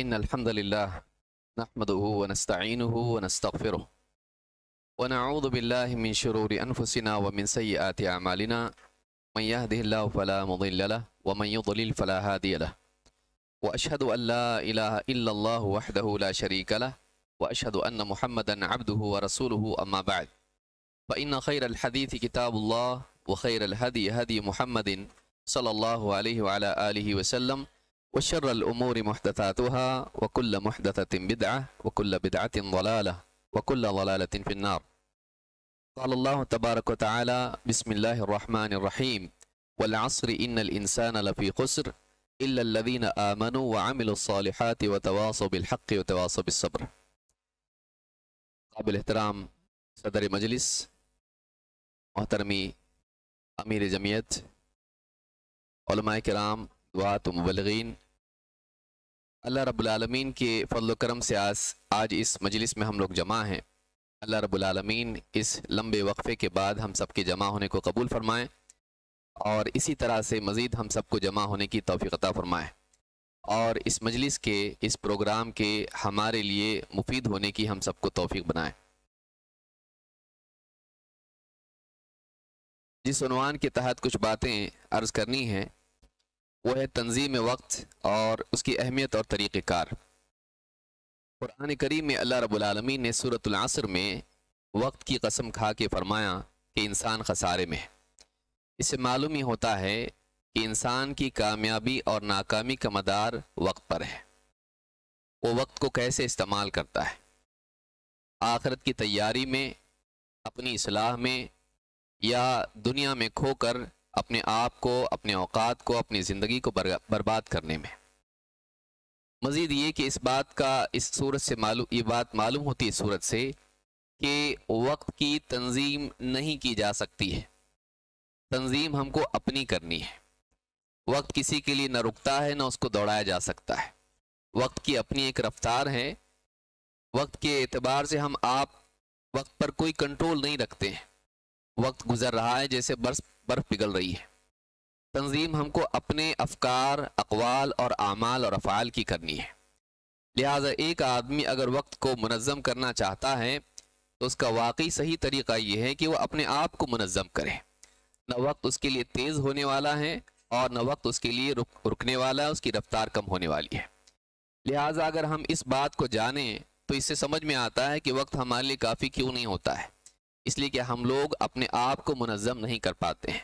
إن الحمد لله نحمده ونستعينه ونستغفره ونعوذ بالله من شرور أنفسنا ومن سيئات أعمالنا من يهده الله فلا مضل له ومن يضلل فلا هادي له وأشهد أن لا إله إلا الله وحده لا شريك له وأشهد أن محمدا عبده ورسوله أما بعد فإن خير الحديث كتاب الله وخير الهدي هدي محمد صلى الله عليه وعلى آله وسلم وشر الأمور محدثاتها وكل محدثة بدعة وكل بدعة ضلالة وكل ضلالة في النار. قال الله تبارك وتعالى بسم الله الرحمن الرحيم والعصر إن الإنسان لفي خسر إلا الذين آمنوا وعملوا الصالحات وتواصوا بالحق وتواصوا بالصبر. قابل احترام صدر مجلس محترمی امیر جمعیت علماء کرام دعات و مبلغین، اللہ رب العالمین کے فضل و کرم سے آج اس مجلس میں ہم لوگ جمع ہیں۔ اللہ رب العالمین اس لمبے وقفے کے بعد ہم سب کے جمع ہونے کو قبول فرمائیں اور اسی طرح سے مزید ہم سب کو جمع ہونے کی توفیق عطا فرمائیں اور اس مجلس کے اس پروگرام کے ہمارے لیے مفید ہونے کی ہم سب کو توفیق بنائیں۔ جس عنوان کے تحت کچھ باتیں عرض کرنی ہیں وہ ہے تنظیم وقت اور اس کی اہمیت اور طریقہ کار۔ قرآن کریم میں اللہ رب العالمین نے سورۃ العصر میں وقت کی قسم کھا کے فرمایا کہ انسان خسارے میں ہے۔ اس سے معلوم ہی ہوتا ہے کہ انسان کی کامیابی اور ناکامی کا مدار وقت پر ہے، وہ وقت کو کیسے استعمال کرتا ہے، آخرت کی تیاری میں، اپنی اصلاح میں یا دنیا میں کھو کر اپنے آپ کو، اپنے اوقات کو، اپنی زندگی کو برباد کرنے میں۔ مزید یہ کہ اس صورت سے یہ بات معلوم ہوتی ہے اس صورت سے کہ وقت کی تنظیم نہیں کی جا سکتی ہے، تنظیم ہم کو اپنی کرنی ہے۔ وقت کسی کے لیے نہ رکتا ہے نہ اس کو دوڑایا جا سکتا ہے۔ وقت کی اپنی ایک رفتار ہے، وقت کے اعتبار سے آپ وقت پر کوئی کنٹرول نہیں رکھتے ہیں۔ وقت گزر رہا ہے جیسے برف پگھل رہی ہے۔ تنظیم ہم کو اپنے افکار، اقوال اور اعمال اور افعال کی کرنی ہے۔ لہٰذا ایک آدمی اگر وقت کو منظم کرنا چاہتا ہے تو اس کا واقعی صحیح طریقہ یہ ہے کہ وہ اپنے آپ کو منظم کرے۔ نہ وقت اس کے لیے تیز ہونے والا ہے اور نہ وقت اس کے لیے رکنے والا ہے، اس کی رفتار کم ہونے والی ہے۔ لہٰذا اگر ہم اس بات کو جانیں تو اس سے سمجھ میں آتا ہے کہ وقت ہمارے لیے کافی کیوں نہیں ہوتا ہے، اس لیے کہ ہم لوگ اپنے آپ کو منظم نہیں کر پاتے ہیں۔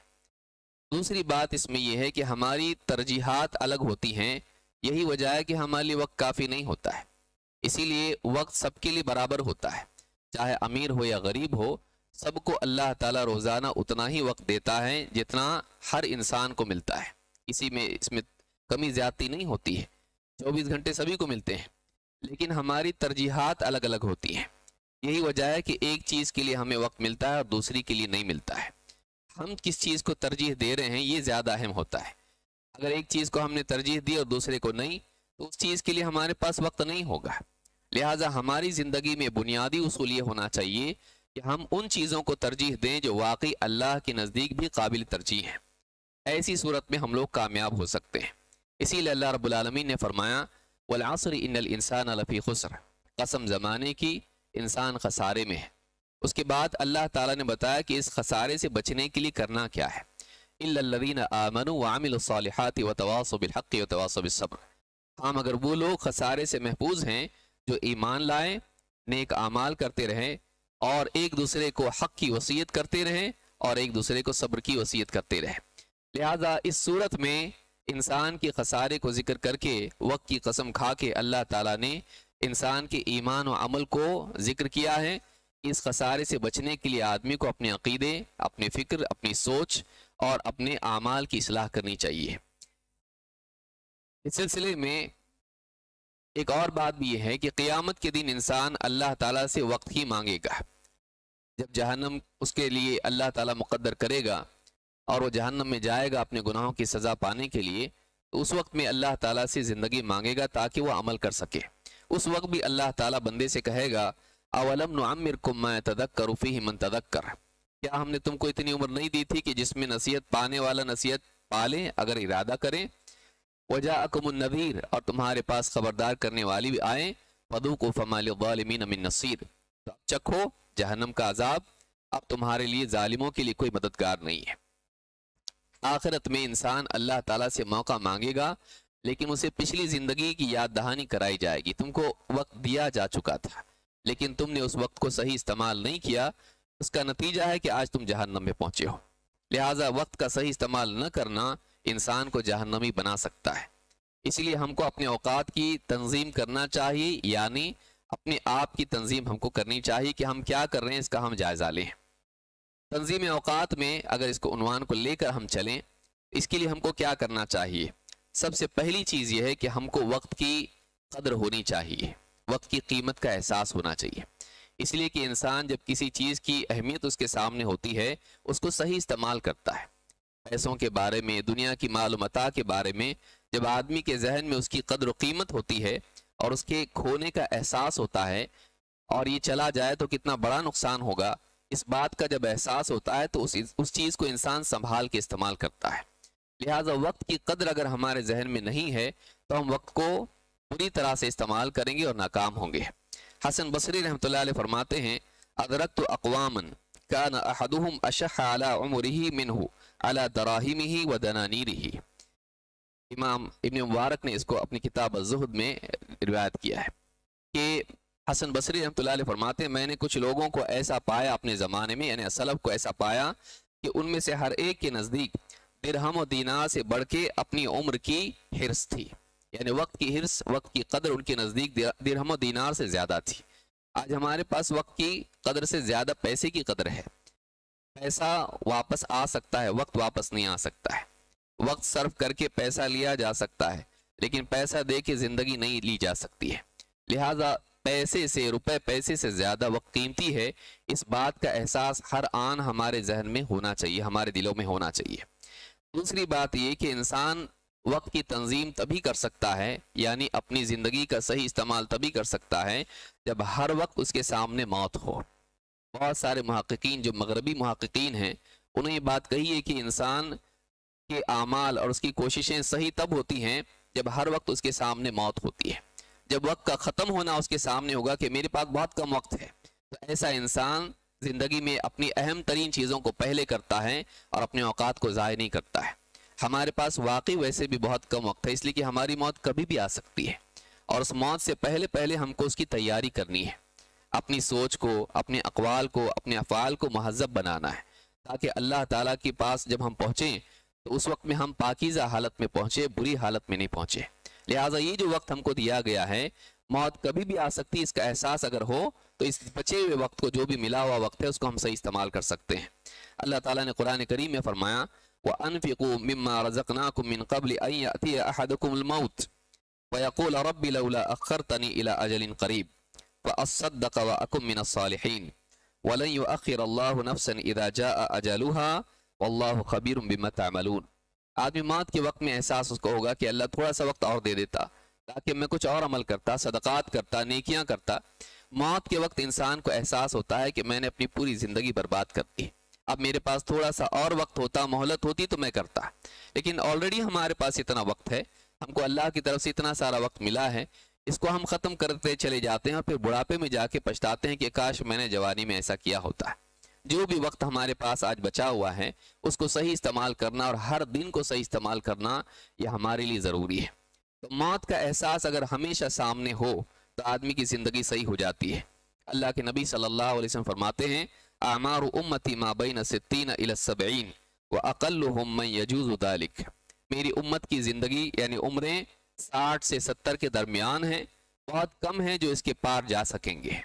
دوسری بات اس میں یہ ہے کہ ہماری ترجیحات الگ ہوتی ہیں، یہی وجہ ہے کہ ہمارے لیے وقت کافی نہیں ہوتا ہے۔ اسی لیے وقت سب کے لیے برابر ہوتا ہے، چاہے امیر ہو یا غریب ہو، سب کو اللہ تعالیٰ روزانہ اتنا ہی وقت دیتا ہے جتنا ہر انسان کو ملتا ہے۔ اس میں کمی زیادتی نہیں ہوتی ہے، 24 گھنٹے سبھی کو ملتے ہیں، لیکن ہماری ترجیحات الگ الگ ہوتی ہیں۔ یہی وجہ ہے کہ ایک چیز کے لیے ہمیں وقت ملتا ہے اور دوسری کے لیے نہیں ملتا ہے۔ ہم کس چیز کو ترجیح دے رہے ہیں یہ زیادہ اہم ہوتا ہے۔ اگر ایک چیز کو ہم نے ترجیح دی اور دوسرے کو نہیں تو اس چیز کے لیے ہمارے پاس وقت نہیں ہوگا۔ لہٰذا ہماری زندگی میں بنیادی اصول یہ ہونا چاہیے کہ ہم ان چیزوں کو ترجیح دیں جو واقعی اللہ کے نزدیک بھی قابل ترجیح ہیں۔ ایسی صورت میں ہم لوگ کامیاب ہو سکتے ہیں۔ اسی لیے اللہ رب العالمین نے فرمایا والعصر ان الانسان لفی خسر، قسم زمانے کی انسان خسارے میں ہے۔ اس کے بعد اللہ تعالیٰ نے بتایا کہ اس خسارے سے بچنے کے لیے کرنا کیا ہے۔ الا الذین آمنوا وعملوا الصالحات وتواصوا بالحق وتواصوا بالصبر۔ ہم اگر وہ لوگ خسارے سے محفوظ ہیں جو ایمان لائیں، نیک اعمال کرتے رہیں اور ایک دوسرے کو حق کی وصیت کرتے رہیں اور ایک دوسرے کو صبر کی وصیت کرتے رہیں۔ لہٰذا اس صورت میں انسان کے خسارے کو ذکر کر کے وقت کی قسم کھا کے اللہ تعالیٰ نے انسان کے ایمان و عمل کو ذکر کیا ہے۔ اس خسارے سے بچنے کے لیے آدمی کو اپنے عقیدے، اپنے فکر، اپنی سوچ اور اپنے اعمال کی اصلاح کرنی چاہیے۔ اس سلسلے میں ایک اور بات بھی یہ ہے کہ قیامت کے دن انسان اللہ تعالیٰ سے وقت ہی مانگے گا۔ جب جہنم اس کے لیے اللہ تعالیٰ مقدر کرے گا اور وہ جہنم میں جائے گا اپنے گناہوں کی سزا پانے کے لیے، تو اس وقت میں اللہ تعالیٰ سے زندگی مانگے گا تاکہ وہ عمل کر سکے۔ اس وقت بھی اللہ تعالیٰ بندے سے کہے گا اولم نعمرکم ما یتذکر فیہ من تذکر، کیا ہم نے تم کو اتنی عمر نہیں دی تھی کہ جس میں نصیحت پانے والا نصیحت پالیں اگر ارادہ کریں۔ वजाअकुमुन-नज़ीर, और तुम्हारे पास खबरदार करने वाली भी आए, फदूक़ू फ़मा लिज़्ज़ालिमीन मिन नसीर, तो अब चखो जहन्नम का अजाब, अब तुम्हारे लिए जालिमों के लिए कोई मददगार नहीं है। आखिरत में इंसान अल्लाह ताला से मौका मांगेगा, लेकिन उसे पिछली ज़िंदगी की याद दहानी कराई जाएगी। तुमको वक्त दिया जा चुका था, लेकिन तुमने उस वक्त को सही इस्तेमाल नहीं किया, उसका नतीजा है कि आज तुम जहन्नम में पहुंचे हो। लिहाजा वक्त का सही इस्तेमाल न करना इंसान को जहन्नमी बना सकता है। इसलिए हमको अपने औकात की तंजीम करना चाहिए, यानी अपने आप की तंजीम हमको करनी चाहिए कि हम क्या कर रहे हैं, इसका हम जायज़ा लें। तंजीम औकात में अगर इसको उन्वान को लेकर हम चलें, इसके लिए हमको क्या करना चाहिए? सबसे पहली चीज़ यह है कि हमको वक्त की कदर होनी चाहिए, वक्त की कीमत का एहसास होना चाहिए। इसलिए कि इंसान जब किसी चीज़ की अहमियत उसके सामने होती है, उसको सही इस्तेमाल करता है। पैसों के बारे में, दुनिया की मालूमात के बारे में जब आदमी के जहन में उसकी कदर कीमत होती है और उसके खोने का एहसास होता है, और ये चला जाए तो कितना बड़ा नुकसान होगा, इस बात का जब एहसास होता है तो उस चीज़ को इंसान संभाल के इस्तेमाल करता है। लिहाजा वक्त की कदर अगर हमारे जहन में नहीं है तो हम वक्त को पूरी तरह से इस्तेमाल करेंगे और नाकाम होंगे। हसन बसरी रहमतुल्लाह अलैह फरमाते हैं, अदरकतु अक़वामन कान अहदुहुम अशह अला उमरिही मिनहु अला दराहिमिही व दनानीरिही। इमाम इब्न मुबारक ने इसको अपनी किताब अज़्ज़ुहद में रिवायत किया है कि हसन बसरी रहमतुल्लाह अलैह फरमाते हैं, मैंने कुछ लोगों को ऐसा पाया अपने ज़माने में, यानी सलफ़ को ऐसा पाया कि उनमें से हर एक के नज़दीक दिरहम और दीनार से बढ़ के अपनी उम्र की हिर्स थी, यानी वक्त की हिर्स, वक्त की कदर उनके नज़दीक दिरहम और दीनार से ज़्यादा थी। आज हमारे पास वक्त की कदर से ज़्यादा पैसे की कदर है। पैसा वापस आ सकता है, वक्त वापस नहीं आ सकता है। वक्त सर्फ करके पैसा लिया जा सकता है, लेकिन पैसा दे के ज़िंदगी नहीं ली जा सकती है। लिहाजा पैसे से, रुपए पैसे से ज़्यादा वक्त कीमती है। इस बात का एहसास हर आन हमारे जहन में होना चाहिए, हमारे दिलों में होना चाहिए। दूसरी बात ये कि इंसान वक्त की तंजीम तभी कर सकता है, यानी अपनी ज़िंदगी का सही इस्तेमाल तभी कर सकता है जब हर वक्त उसके सामने मौत हो। बहुत सारे मुहक्किकीन जो मगरबी मुहक्किकीन हैं, उन्होंने ये बात कही है कि इंसान के आमाल और उसकी कोशिशें सही तब होती हैं जब हर वक्त उसके सामने मौत होती है। जब वक्त का ख़त्म होना उसके सामने होगा कि मेरे पास बहुत कम वक्त है, तो ऐसा इंसान ज़िंदगी में अपनी अहम तरीन चीज़ों को पहले करता है और अपने औकात को ज़ाय नहीं करता है। हमारे पास वाकई वैसे भी बहुत कम वक्त है, इसलिए कि हमारी मौत कभी भी आ सकती है, और उस मौत से पहले पहले हमको उसकी तैयारी करनी है। अपनी सोच को, अपने अक़वाल को, अपने अफ़आल को महज़्ज़ब बनाना है, ताकि अल्लाह ताला के पास जब हम पहुँचें तो उस वक्त में हम पाकीज़ा हालत में पहुँचे, बुरी हालत में नहीं पहुँचे। लिहाजा ये जो वक्त हमको दिया गया है, मौत कभी भी आ सकती है, इसका एहसास अगर हो तो इस बचे हुए वक्त को, जो भी मिला हुआ वक्त है, उसको हम सही इस्तेमाल कर सकते हैं। अल्लाह ताला ने कुरान करीम में फरमाया, व अनफिकू मिम्मा रज़क़नाकुम मिन क़ब्ल अन यअतिय अहदकुमुल मौत व यक़ूल रब्बी लौला अख़्ख़रतनी इला अजलिन क़रीब व अस्सद्दक़ व अकुम मिनस सालिहीन व लन युअख़्ख़िर अल्लाहु नफ़्सन इज़ा जाअ अजलुहा वल्लाहु ख़बीरुम बिमा तअमलून। आदमी मौत के वक्त में एहसास उसको होगा कि अल्लाह थोड़ा सा वक्त और दे देता ताकि मैं कुछ और अमल करता, सदक़ात करता, नेकियां करता। मौत के वक्त इंसान को एहसास होता है कि मैंने अपनी पूरी ज़िंदगी बर्बाद कर दी, अब मेरे पास थोड़ा सा और वक्त होता, मोहलत होती तो मैं करता, लेकिन ऑलरेडी हमारे पास इतना वक्त है, हमको अल्लाह की तरफ से इतना सारा वक्त मिला है, इसको हम ख़त्म करते चले जाते हैं और फिर बुढ़ापे में जाके पछताते हैं कि काश मैंने जवानी में ऐसा किया होता। जो भी वक्त हमारे पास आज बचा हुआ है उसको सही इस्तेमाल करना और हर दिन को सही इस्तेमाल करना यह हमारे लिए ज़रूरी है। तो मौत का एहसास अगर हमेशा सामने हो तो आदमी की ज़िंदगी सही हो जाती है। अल्लाह के नबी सल्लल्लाहु अलैहि वसल्लम फरमाते हैं, आमारु उम्मती मा बैन सित्तीन इला सबईन व अक़ल्लुहुम मन यजूज़ु ज़ालिक। मेरी उम्मत की ज़िंदगी यानी उम्रें 60 से 70 के दरमियान हैं, बहुत कम हैं जो इसके पार जा सकेंगे।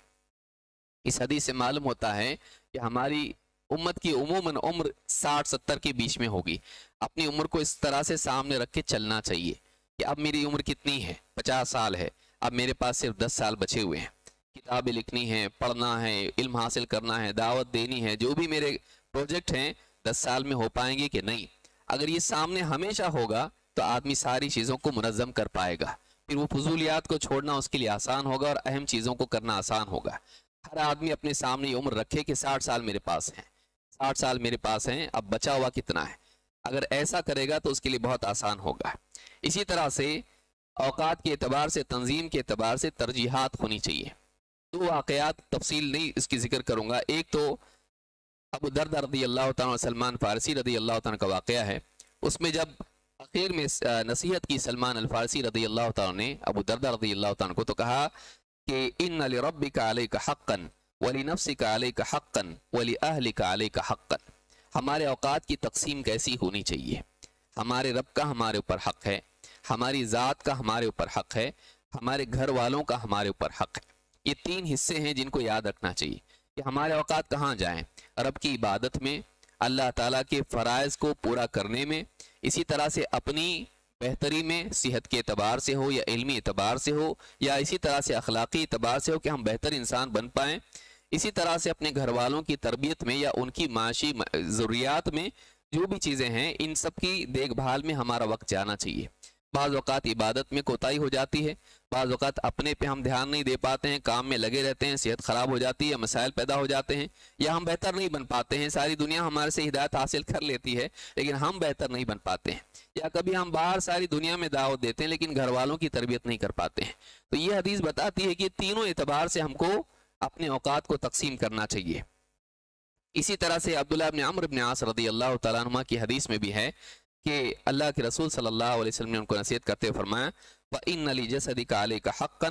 इस हदीस से मालूम होता है कि हमारी उम्मत की उमूमन उम्र 60-70 के बीच में होगी। अपनी उम्र को इस तरह से सामने रख के चलना चाहिए कि अब मेरी उम्र कितनी है, 50 साल है, अब मेरे पास सिर्फ 10 साल बचे हुए हैं, किताबें लिखनी है, पढ़ना है, इल्म हासिल करना है, दावत देनी है, जो भी मेरे प्रोजेक्ट हैं 10 साल में हो पाएंगे कि नहीं। अगर ये सामने हमेशा होगा तो आदमी सारी चीज़ों को मुनज़्ज़म कर पाएगा, फिर वो फजूलियात को छोड़ना उसके लिए आसान होगा और अहम चीज़ों को करना आसान होगा। हर आदमी अपने सामने ये उम्र रखे कि 60 साल मेरे पास हैं, 60 साल मेरे पास हैं, अब बचा हुआ कितना है। اگر ایسا کرے گا تو اس کے لیے بہت آسان ہوگا۔ اسی طرح سے اوقات کے اعتبار سے، تنظیم کے اعتبار سے ترجیحات ہونی چاہیے۔ دو واقعات تفصیل نہیں اس کی ذکر کروں گا۔ ایک تو ابو دردہ رضی اللہ تعالیٰ سلمان فارسی رضی اللہ تعالیٰ کا واقعہ ہے۔ اس میں جب آخر میں نصیحت کی سلمان الفارسی رضی اللہ تعالیٰ نے ابو دردہ رضی اللہ تعالیٰ کو، تو کہا کہ ان لربک علیک حقا ولنفسک علیک حقا ولاہلک علیک حقا۔ ہمارے اوقات کی تقسیم کیسی ہونی چاہیے؟ ہمارے رب کا ہمارے اوپر حق ہے، ہماری ذات کا ہمارے اوپر حق ہے، ہمارے گھر والوں کا ہمارے اوپر حق ہے۔ یہ تین حصے ہیں جن کو یاد رکھنا چاہیے کہ ہمارے اوقات کہاں جائیں؟ رب کی عبادت میں، اللہ تعالیٰ کے فرائض کو پورا کرنے میں، اسی طرح سے اپنی بہتری میں، صحت کے اعتبار سے ہو یا علمی اعتبار سے ہو یا اسی طرح سے اخلاقی اعتبار سے ہو کہ ہم بہتر انسان بن پائیں، اسی طرح سے اپنے گھر والوں کی تربیت میں یا ان کی معاشی ضروریات میں جو بھی چیزیں ہیں، ان سب کی دیکھ بھال میں ہمارا وقت جانا چاہیے۔ بعض اوقات عبادت میں کوتاہی ہو جاتی ہے، بعض اوقات اپنے پہ ہم دھیان نہیں دے پاتے ہیں، کام میں لگے رہتے ہیں، صحت خراب ہو جاتی ہے، مسائل پیدا ہو جاتے ہیں، یا ہم بہتر نہیں بن پاتے ہیں۔ ساری دنیا ہمارے سے ہدایت حاصل کر لیتی ہے لیکن ہم بہتر نہیں بن پاتے ہیں، یا کبھی ہم باہر ساری دنیا میں دعوت دیتے ہیں لیکن گھر والوں کی تربیت نہیں کر پاتے ہیں۔ تو یہ حدیث بتاتی ہے کہ تینوں اعتبار سے ہم کو اپنے اوقات کو تقسیم کرنا چاہیے۔ اسی طرح سے عبداللہ بن عمرو بن عاص رضی اللہ تعالیٰ عنہ کی حدیث میں بھی ہے کہ اللہ کے رسول صلی اللہ علیہ وسلم نے ان کو نصیحت کرتے ہوئے فرمایا وَإِنَّ لِجَسَدِكَ عَلَيْكَ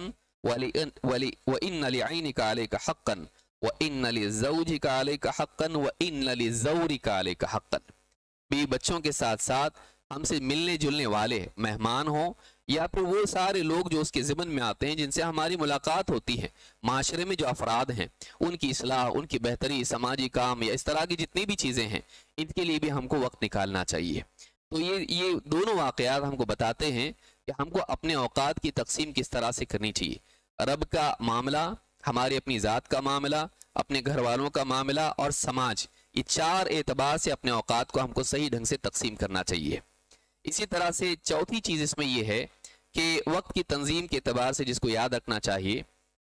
حَقًّا وَإِنَّ لِعَيْنِكَ عَلَيْكَ حَقًّا وَإِنَّ لِزَوْجِكَ عَلَيْكَ حَقًّا وَإِنَّ لِزَوْرِكَ عَلَيْكَ حَقًّا۔ بیوی بچوں کے ساتھ ساتھ ہم سے ملنے جلنے والے مہمان ہوں یا پھر وہ سارے لوگ جو اس کے ضمن میں آتے ہیں، جن سے ہماری ملاقات ہوتی ہے، معاشرے میں جو افراد ہیں ان کی اصلاح، ان کی بہتری، سماجی کام یا اس طرح کی جتنی بھی چیزیں ہیں، ان کے لیے بھی ہم کو وقت نکالنا چاہیے۔ تو یہ دونوں واقعات ہم کو بتاتے ہیں کہ ہم کو اپنے اوقات کی تقسیم کس طرح سے کرنی چاہیے۔ رب کا معاملہ، ہماری اپنی ذات کا معاملہ، اپنے گھر والوں کا معاملہ اور سماج، یہ چار اعتبار سے اپنے اوقات کو ہم کو صحیح ڈھنگ سے تقسیم کرنا چاہیے۔ اسی طرح سے چوتھی چیز اس میں یہ ہے کہ وقت کی تنظیم کے اعتبار سے جس کو یاد رکھنا چاہیے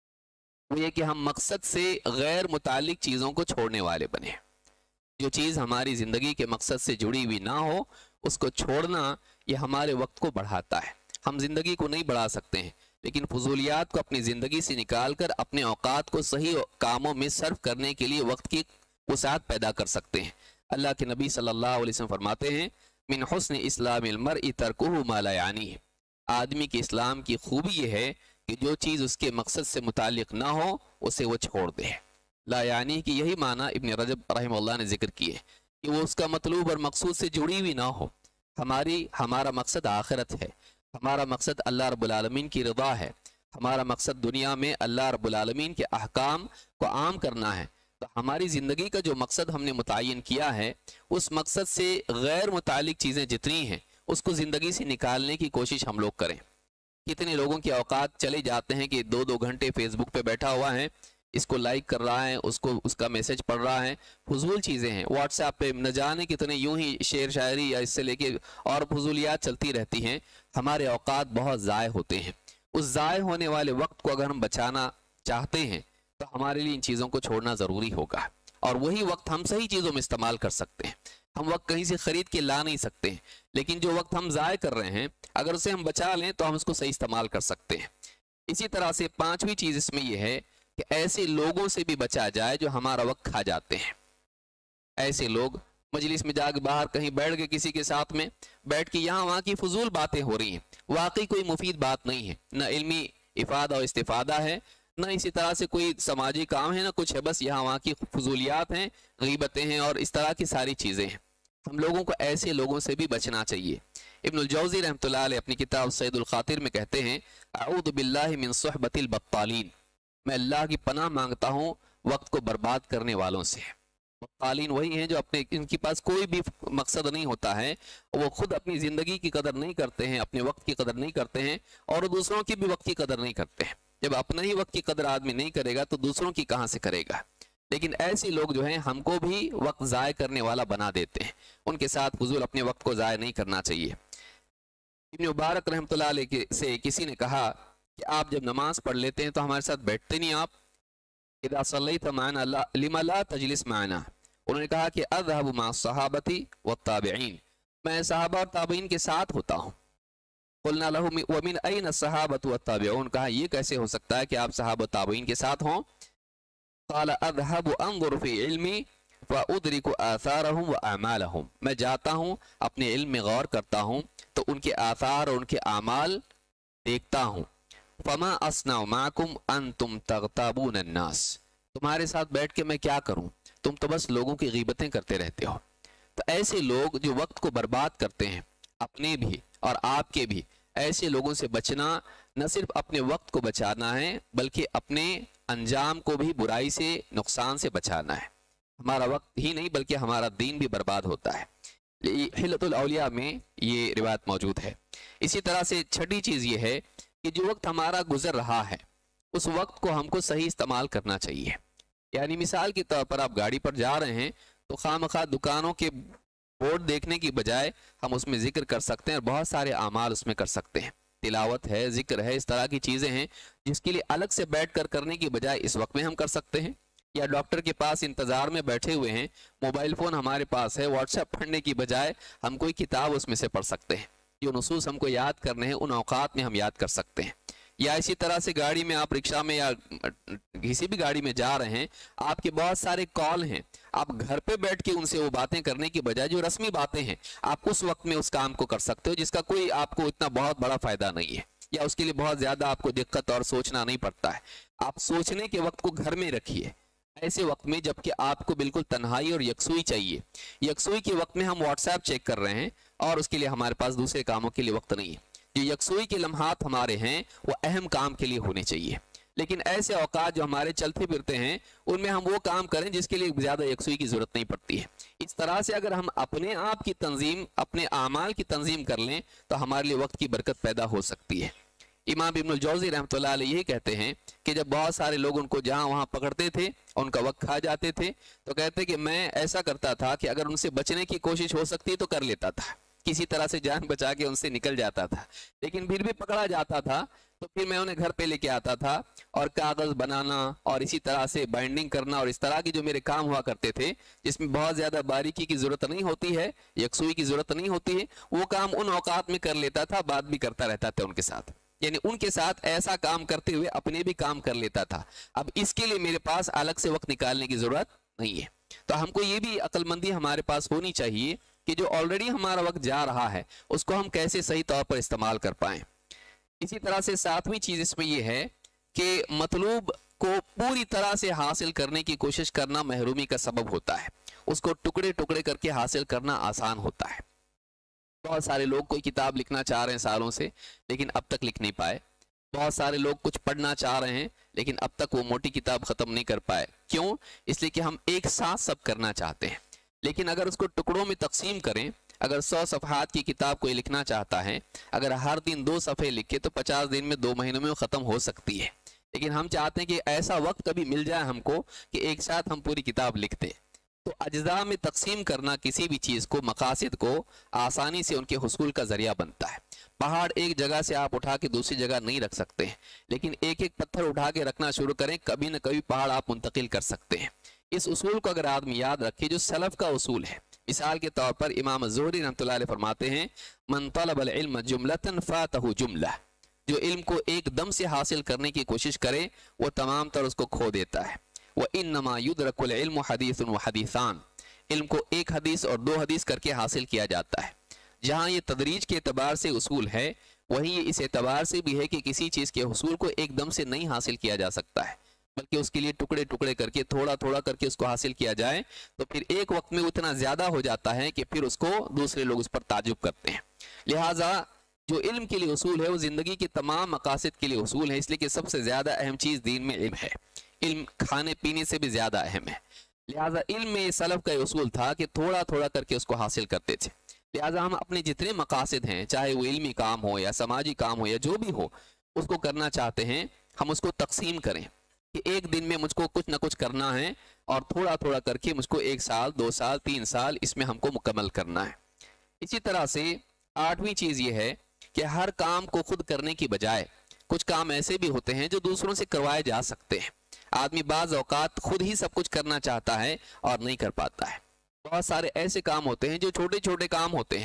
وہ یہ کہ ہم مقصد سے غیر متعلق چیزوں کو چھوڑنے والے بنیں۔ جو چیز ہماری زندگی کے مقصد سے جڑی ہوئی نہ ہو اس کو چھوڑنا یہ ہمارے وقت کو بڑھاتا ہے۔ ہم زندگی کو نہیں بڑھا سکتے ہیں لیکن فضولیات کو اپنی زندگی سے نکال کر اپنے اوقات کو صحیح کاموں میں صرف کرنے کے لیے وقت کی وسعت پیدا کر سکتے ہیں۔ اللہ کے نبی صلی اللہ علیہ وسلم فرماتے ہیں من حسن اسلام المرء ترکہ ما لا یعنیہ۔ آدمی کے اسلام کی خوبی یہ ہے کہ جو چیز اس کے مقصد سے متعلق نہ ہو اسے وہ چھوڑ دے۔ لا یعنی کہ یہی معنی ابن رجب رحمہ اللہ نے ذکر کیے کہ وہ اس کا مطلوب اور مقصود سے جڑی ہوئی نہ ہو۔ ہمارا مقصد آخرت ہے، ہمارا مقصد اللہ رب العالمین کی رضا ہے، ہمارا مقصد دنیا میں اللہ رب العالمین کے احکام کو عام کرنا ہے۔ تو ہماری زندگی کا جو مقصد ہم نے متعین کیا ہے اس مقصد سے غیر متعلق چیزیں جتنی ہیں اس کو زندگی سے نکالنے کی کوشش ہم لوگ کریں۔ کتنے لوگوں کے اوقات چلے جاتے ہیں کہ 2 گھنٹے فیس بک پہ بیٹھا ہوا ہے، اس کو لائک کر رہا ہے، اس کا میسج پڑھ رہا ہے، فضول چیزیں ہیں۔ واٹس ایپ پہ نہ جانے کتنے یوں ہی شعر شاعری یا اس سے لے کے اور فضولیات چلتی رہتی ہیں۔ ہمارے اوقات بہت ضائع ہوتے ہیں۔ اس ضائع ہونے والے وقت کو اگر ہم بچانا چاہتے ہیں تو ہمارے لیے ان چیزوں کو چھوڑنا ضروری ہوگا، اور وہی وقت ہم صحیح چیزوں میں استعمال کر سکتے ہیں۔ ہم وقت کہیں سے خرید کے لا نہیں سکتے ہیں لیکن جو وقت ہم ضائع کر رہے ہیں اگر اسے ہم بچا لیں تو ہم اس کو صحیح استعمال کر سکتے ہیں۔ اسی طرح سے پانچویں چیز اس میں یہ ہے کہ ایسے لوگوں سے بھی بچا جائے جو ہمارا وقت کھا جاتے ہیں۔ ایسے لوگ مجلس میں جا کے باہر کہیں بیٹھ کے کسی کے ساتھ میں بیٹھ کے یہاں وہاں کی فضول باتیں ہو رہی ہیں، واقعی کوئی مفید بات نہیں ہے، نہ علمی افادہ و استفادہ ہے، نہ اسی طرح سے کوئی سماجی کام ہے، نہ کچھ ہے، بس یہاں وہاں کی فضولیات ہیں، غیبتیں ہیں اور اس طرح کی ساری چیزیں ہیں۔ ہم لوگوں کو ایسے لوگوں سے بھی بچنا چاہیے۔ ابن الجوزی رحمۃ اللہ علیہ اپنی کتاب سید الخاطر میں کہتے ہیں اعوذ باللہ من صحبت البطالین، میں اللہ کی پناہ مانگتا ہوں وقت کو برباد کرنے والوں سے۔ بطالین وہی ہیں جو ان کے پاس کوئی بھی مقصد نہیں ہوتا ہے، وہ خود اپنی زندگی کی قدر نہیں کرتے ہیں، اپنے وقت کی قدر نہیں کرتے ہیں اور دوسروں کی بھی وقت کی قدر نہیں کرتے ہیں۔ جب اپنا ہی وقت کی قدر آدمی نہیں کرے گا تو دوسروں کی کہاں سے کرے گا؟ لیکن ایسے لوگ جو ہیں ہم کو بھی وقت ضائع کرنے والا بنا دیتے ہیں، ان کے ساتھ فضول اپنے وقت کو ضائع نہیں کرنا چاہیے۔ ابن مبارک رحمۃ اللہ علیہ سے کسی نے کہا کہ آپ جب نماز پڑھ لیتے ہیں تو ہمارے ساتھ بیٹھتے نہیں آپ؟ اذا صلیت معنا لما لا تجلس معنا، انہوں نے کہا کہ اذهب مع الصحابۃ والتابعین، मैं सहाबा और ताबईन के साथ होता हूँ। क़ुलना लहू वमिन अय्न सहाबतु वत्ताबिऊन, कहा ये कैसे हो सकता है कि आप सहाबा और ताबईन के साथ हों। क़ाल अज़हबु अंज़ुर फ़ी इल्मी व उदरिकु आसारहुम व अमालहुम, मैं जाता हूँ अपने इल्म में गौर करता हूँ तो उनके आसार और उनके आमाल देखता हूँ। फमा अस्नाउ माकुम अंतुम तग़ताबून अन्नास, तुम्हारे साथ बैठ के मैं क्या करूँ, तुम तो बस लोगों की गीबतें करते रहते हो। तो ऐसे लोग जो वक्त को बर्बाद करते हैं, अपने भी और आपके भी, ऐसे लोगों से बचना न सिर्फ अपने वक्त को बचाना है बल्कि अपने अंजाम को भी बुराई से, नुकसान से बचाना है। हमारा वक्त ही नहीं बल्कि हमारा दीन भी बर्बाद होता है। हिलतुल औलिया में ये रिवायत मौजूद है। इसी तरह से छठी चीज़ ये है कि जो वक्त हमारा गुजर रहा है उस वक्त को हमको सही इस्तेमाल करना चाहिए। यानी मिसाल के तौर पर आप गाड़ी पर जा रहे हैं तो खामखा दुकानों के बोर्ड देखने की बजाय हम उसमें जिक्र कर सकते हैं और बहुत सारे आमाल उसमें कर सकते हैं। तिलावत है, जिक्र है, इस तरह की चीज़ें हैं जिसके लिए अलग से बैठ कर करने की बजाय इस वक्त में हम कर सकते हैं। या डॉक्टर के पास इंतज़ार में बैठे हुए हैं, मोबाइल फ़ोन हमारे पास है, व्हाट्सएप पढ़ने की बजाय हम कोई किताब उसमें से पढ़ सकते हैं। जो नुसूस हमको याद करने हैं उन औकात में हम याद कर सकते हैं। या इसी तरह से गाड़ी में, आप रिक्शा में या किसी भी गाड़ी में जा रहे हैं, आपके बहुत सारे कॉल हैं, आप घर पे बैठ के उनसे वो बातें करने की बजाय जो रस्मी बातें हैं आप उस वक्त में उस काम को कर सकते हो जिसका कोई आपको इतना बहुत बड़ा फ़ायदा नहीं है या उसके लिए बहुत ज़्यादा आपको दिक्कत और सोचना नहीं पड़ता है। आप सोचने के वक्त को घर में रखिए, ऐसे वक्त में जबकि आपको बिल्कुल तन्हाई और यकसुई चाहिए। यकसुई के वक्त में हम व्हाट्सएप चेक कर रहे हैं और उसके लिए हमारे पास दूसरे कामों के लिए वक्त नहीं है। जो यकसुई के लम्हात हमारे हैं वो अहम काम के लिए होने चाहिए, लेकिन ऐसे औकात जो हमारे चलते फिरते हैं उनमें हम वो काम करें जिसके लिए ज़्यादा यकसुई की ज़रूरत नहीं पड़ती है। इस तरह से अगर हम अपने आप की तंजीम, अपने आमाल की तंजीम कर लें तो हमारे लिए वक्त की बरकत पैदा हो सकती है। इमाम इब्नुल जौज़ी रहमतुल्लाह अलैह यही कहते हैं कि जब बहुत सारे लोग उनको जहाँ वहाँ पकड़ते थे, उनका वक्त खा जाते थे, तो कहते कि मैं ऐसा करता था कि अगर उनसे बचने की कोशिश हो सकती तो कर लेता था, किसी तरह से जान बचा के उनसे निकल जाता था। लेकिन फिर भी पकड़ा जाता था तो फिर मैं उन्हें घर पे लेके आता था और कागज़ बनाना और इसी तरह से बाइंडिंग करना और इस तरह की जो मेरे काम हुआ करते थे जिसमें बहुत ज़्यादा बारीकी की ज़रूरत नहीं होती है, यकसुई की ज़रूरत नहीं होती है, वो काम उन औकात में कर लेता था, बात भी करता रहता था उनके साथ। यानी उनके साथ ऐसा काम करते हुए अपने भी काम कर लेता था। अब इसके लिए मेरे पास अलग से वक्त निकालने की ज़रूरत नहीं है। तो हमको ये भी अक्लमंदी हमारे पास होनी चाहिए कि जो ऑलरेडी हमारा वक्त जा रहा है उसको हम कैसे सही तौर पर इस्तेमाल कर पाएँ। इसी तरह से सातवीं चीज़ इसमें यह है कि मतलूब को पूरी तरह से हासिल करने की कोशिश करना महरूमी का सबब होता है। उसको टुकड़े टुकड़े करके हासिल करना आसान होता है। बहुत सारे लोग कोई किताब लिखना चाह रहे हैं सालों से लेकिन अब तक लिख नहीं पाए। बहुत सारे लोग कुछ पढ़ना चाह रहे हैं लेकिन अब तक वो मोटी किताब ख़त्म नहीं कर पाए। क्यों? इसलिए कि हम एक साथ सब करना चाहते हैं, लेकिन अगर उसको टुकड़ों में तकसीम करें, अगर 100 सफ़हात की किताब कोई लिखना चाहता है, अगर हर दिन 2 सफ़े लिखे तो 50 दिन में, 2 महीनों में वो ख़त्म हो सकती है। लेकिन हम चाहते हैं कि ऐसा वक्त कभी मिल जाए हमको कि एक साथ हम पूरी किताब लिख दें। तो अज्जा में तकसीम करना किसी भी चीज़ को, मकासद को आसानी से उनके हुसूल का ज़रिया बनता है। पहाड़ एक जगह से आप उठा के दूसरी जगह नहीं रख सकते हैं, लेकिन एक एक पत्थर उठा के रखना शुरू करें, कभी न कभी पहाड़ आप मुंतकिल कर सकते हैं। इस उसूल को अगर आदमी याद रखे जो सलफ़ का उसूल है, मिसाल के तौर पर इमाम ज़ुहरी रहमतुल्लाह अलैह फरमाते हैं, मन तलबल इल्म जुमलतन फातहु जुमला, जो इल्म को एकदम से हासिल करने की कोशिश करे वो तमाम तर उसको खो देता है। व इन्नमा युदरकुल इल्मु हदीसन व हदीसान, इल्म को एक हदीस और 2 हदीस करके हासिल किया जाता है। जहाँ ये तदरीज के एतबार से उसूल है वहीं ये इस एतबार से भी है कि किसी चीज़ के हुसूल को एकदम से नहीं हासिल किया जा सकता है, बल्कि उसके लिए टुकड़े टुकड़े करके थोड़ा थोड़ा करके उसको हासिल किया जाए तो फिर एक वक्त में उतना ज़्यादा हो जाता है कि फिर उसको दूसरे लोग उस पर ताजुब करते हैं। लिहाजा जो इल्म के लिए उसूल है वो ज़िंदगी के तमाम मकासद के लिए उसूल है, इसलिए कि सबसे ज़्यादा अहम चीज़ दीन में इल्म है। इल्म खाने पीने से भी ज़्यादा अहम है। लिहाजा इल्म में सलफ़ का उसूल था कि थोड़ा थोड़ा करके उसको हासिल करते थे। लिहाजा हम अपने जितने मकासद हैं, चाहे वो इल्मी काम हो या समाजी काम हो या जो भी हो, उसको करना चाहते हैं, हम उसको तकसीम करें कि एक दिन में मुझको कुछ ना कुछ करना है और थोड़ा थोड़ा करके मुझको 1 साल, 2 साल, 3 साल इसमें हमको मुकम्मल करना है। इसी तरह से 8वीं चीज़ ये है कि हर काम को खुद करने की बजाय कुछ काम ऐसे भी होते हैं जो दूसरों से करवाए जा सकते हैं। आदमी बाज़ औक़ात खुद ही सब कुछ करना चाहता है और नहीं कर पाता है। बहुत सारे ऐसे काम होते हैं जो छोटे छोटे काम होते हैं,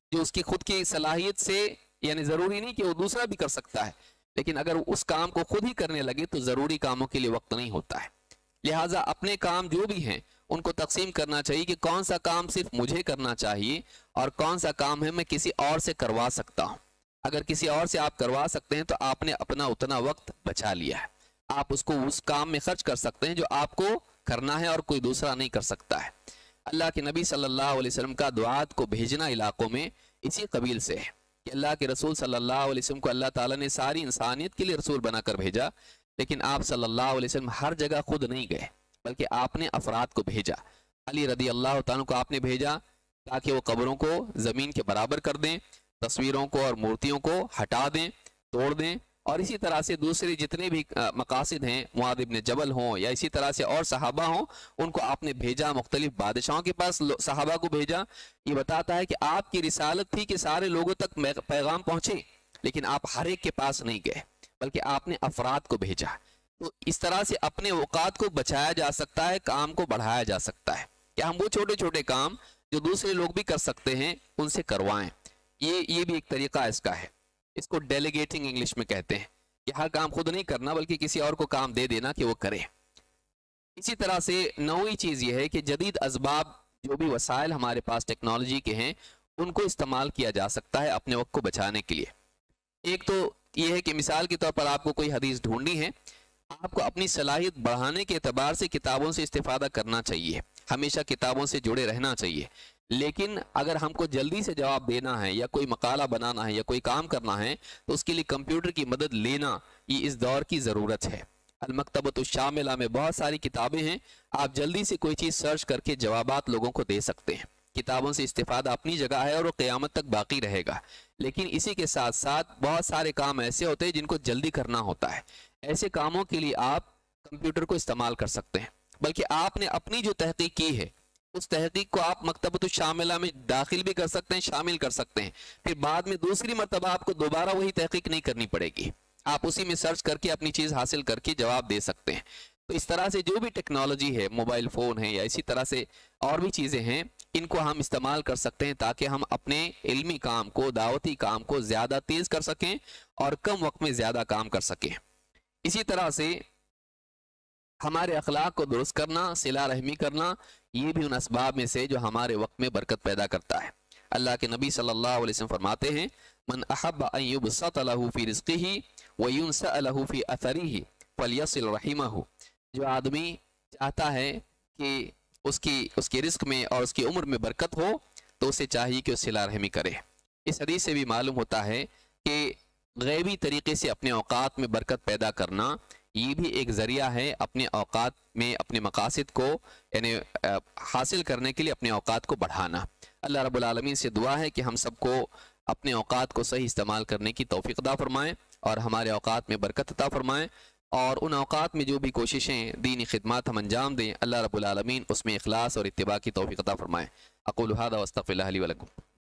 جو اس کی خود کی صلاحیت سے، یعنی ضروری نہیں کہ وہ دوسرا بھی کر سکتا ہے، لیکن اگر اس کام کو خود ہی کرنے لگے تو ضروری کاموں کے لیے وقت نہیں ہوتا ہے۔ لہٰذا اپنے کام جو بھی ہیں ان کو تقسیم کرنا چاہیے کہ کون سا کام صرف مجھے کرنا چاہیے اور کون سا کام ہے میں کسی اور سے کروا سکتا ہوں۔ اگر کسی اور سے آپ کروا سکتے ہیں تو آپ نے اپنا اتنا وقت بچا لیا ہے، آپ اس کو اس کام میں خرچ کر سکتے ہیں جو آپ کو کرنا ہے اور کوئی دوسرا نہیں کر سکتا ہے۔ اللہ کے نبی صلی اللہ علیہ وسلم کا دعات کو بھیجنا علاقوں میں اسی قبیل سے ہے کہ اللہ کے رسول صلی اللہ علیہ وسلم کو اللہ تعالیٰ نے ساری انسانیت کے لیے رسول بنا کر بھیجا، لیکن آپ صلی اللہ علیہ وسلم ہر جگہ خود نہیں گئے بلکہ آپ نے افراد کو بھیجا۔ علی رضی اللہ تعالیٰ کو آپ نے بھیجا تاکہ وہ قبروں کو زمین کے برابر کر دیں، تصویروں کو اور مورتیوں کو ہٹا دیں، توڑ دیں، اور اسی طرح سے دوسرے جتنے بھی مقاصد ہیں، معاذ ابن جبل ہوں یا اسی طرح سے اور صحابہ ہوں، ان کو آپ نے بھیجا، مختلف بادشاہوں کے پاس صحابہ کو بھیجا۔ یہ بتاتا ہے کہ آپ کی رسالت تھی کہ سارے لوگوں تک پیغام پہنچے، لیکن آپ ہر ایک کے پاس نہیں گئے بلکہ آپ نے افراد کو بھیجا۔ تو اس طرح سے اپنے اوقات کو بچایا جا سکتا ہے، کام کو بڑھایا جا سکتا ہے کہ ہم وہ چھوٹے چھوٹے کام جو دوسرے لوگ بھی کر سکتے ہیں ان سے کروائیں۔ یہ بھی ایک طریقہ اس کا ہے، اس کو ڈیلیگیٹنگ انگلش میں کہتے ہیں کہ ہر کام خود نہیں کرنا بلکہ کسی اور کو کام دے دینا کہ وہ کرے۔ اسی طرح سے نوعی چیز یہ ہے کہ جدید اسباب، جو بھی وسائل ہمارے پاس ٹیکنالوجی کے ہیں، ان کو استعمال کیا جا سکتا ہے اپنے وقت کو بچانے کے لیے۔ ایک تو یہ ہے کہ مثال کے طور پر آپ کو کوئی حدیث ڈھونڈنی ہے، آپ کو اپنی صلاحیت بڑھانے کے اعتبار سے کتابوں سے استفادہ کرنا چاہیے، ہمیشہ کتابوں سے جڑے رہنا چاہیے۔ لیکن اگر ہم کو جلدی سے جواب دینا ہے یا کوئی مقالہ بنانا ہے یا کوئی کام کرنا ہے تو اس کے لیے کمپیوٹر کی مدد لینا یہ اس دور کی ضرورت ہے۔ المکتبۃ الشاملہ میں بہت ساری کتابیں ہیں، آپ جلدی سے کوئی چیز سرچ کر کے جوابات لوگوں کو دے سکتے ہیں۔ کتابوں سے استفادہ اپنی جگہ ہے اور وہ قیامت تک باقی رہے گا، لیکن اسی کے ساتھ ساتھ بہت سارے کام ایسے ہوتے ہیں جن کو جلدی کرنا ہوتا ہے۔ ایسے کاموں کے لیے آپ کمپیوٹر کو استعمال کر سکتے ہیں، بلکہ آپ نے اپنی جو تحقیق کی ہے اس تحقیق کو آپ مکتبۃ الشاملہ میں داخل بھی کر سکتے ہیں، شامل کر سکتے ہیں، پھر بعد میں دوسری مرتبہ آپ کو دوبارہ وہی تحقیق نہیں کرنی پڑے گی، آپ اسی میں سرچ کر کے اپنی چیز حاصل کر کے جواب دے سکتے ہیں۔ تو اس طرح سے جو بھی ٹیکنالوجی ہے، موبائل فون ہے یا اسی طرح سے اور بھی چیزیں ہیں، ان کو ہم استعمال کر سکتے ہیں تاکہ ہم اپنے علمی کام کو، دعوتی کام کو زیادہ تیز کر سکیں اور کم وقت میں زیادہ کام کر سکیں۔ اسی طرح سے ہمارے اخلاق کو درست کرنا، صلہ رحمی کرنا، یہ بھی ان اسباب میں سے جو ہمارے وقت میں برکت پیدا کرتا ہے۔ اللہ کے نبی صلی اللہ علیہ وسلم فرماتے ہیں، من احب ان یبسط له فی رزقه وینسأ له فی اثره فلیصل رحمہ۔ جو آدمی چاہتا ہے کہ اس کی رزق میں اور اس کی عمر میں برکت ہو تو اسے چاہیے کہ وہ صلہ رحمی کرے۔ اس حدیث سے بھی معلوم ہوتا ہے کہ غیبی طریقے سے اپنے اوقات میں برکت پیدا کرنا یہ بھی ایک ذریعہ ہے اپنے اوقات میں اپنے مقاصد کو یعنی حاصل کرنے کے لیے اپنے اوقات کو بڑھانا۔ اللہ رب العالمین سے دعا ہے کہ ہم سب کو اپنے اوقات کو صحیح استعمال کرنے کی توفیق عطا فرمائیں اور ہمارے اوقات میں برکت عطا فرمائیں، اور ان اوقات میں جو بھی کوششیں دینی خدمات ہم انجام دیں اللہ رب العالمین اس میں اخلاص اور اتباع کی توفیق عطا فرمائیں۔ اقول ھذا واستغفر اللہ لی ولکم۔